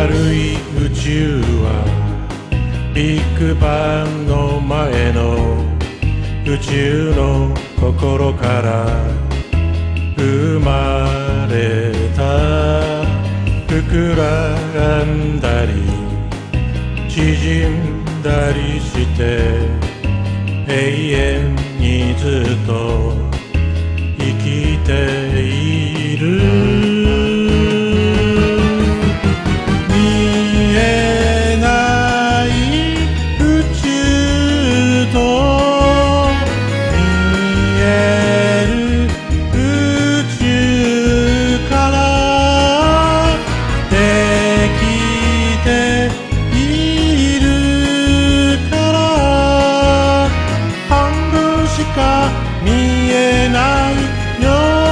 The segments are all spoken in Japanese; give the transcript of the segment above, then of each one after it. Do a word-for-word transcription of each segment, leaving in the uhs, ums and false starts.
るい宇宙はビッグバンの前の宇宙の心から生まれた。膨らんだり縮んだりして永遠にずっと生きている。見えないよ。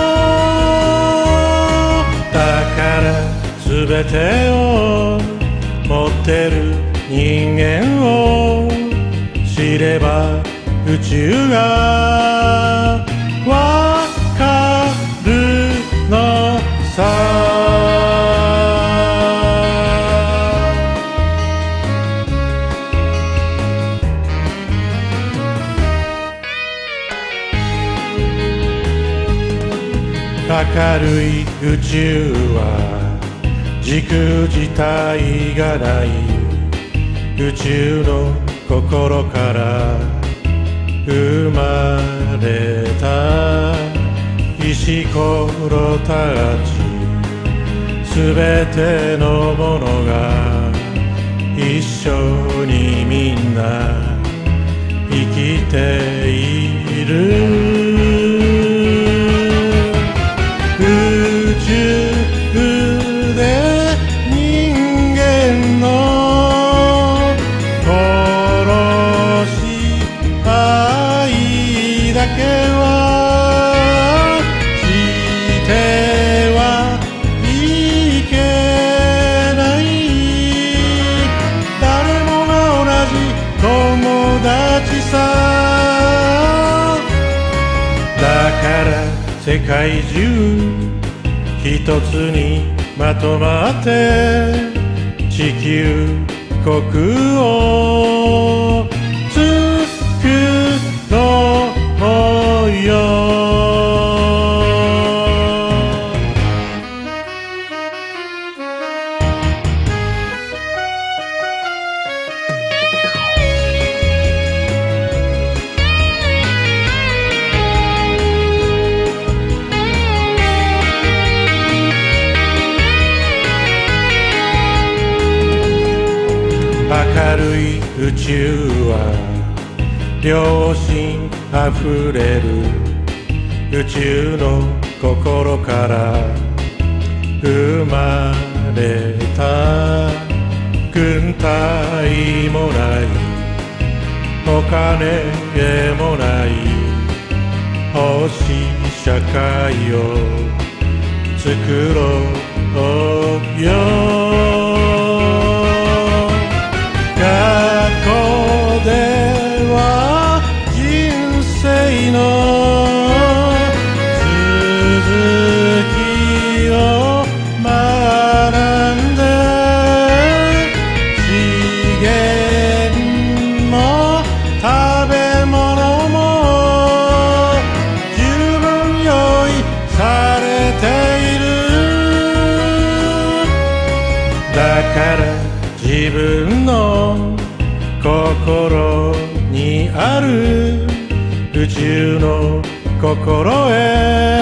だから全てを持ってる人間を知れば宇宙がわかるのさ。明るい宇宙は時空自体がない。宇宙の心から生まれた石ころたちすべてのものが一緒にみんな生きている。宇宙で人間の殺し合いだけはしてはいけない。誰もが同じ友達さ。だから世界中一つにまとまって地球国を作ろうよ。明るい宇宙は良心あふれる宇宙の心から生まれた。軍隊もないお金もない星社会を作ろうよ。学校では人生の続きを学んで資源も食べ物も十分用意されている。だから自分の心にある宇宙の心へ